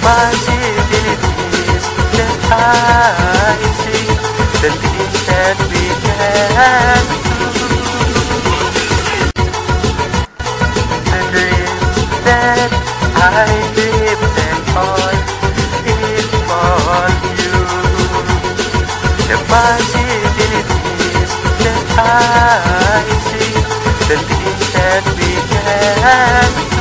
possibilities that I see, the things that we can do, the dreams that I depend on is for you, the possibilities that I see, the things that we can do.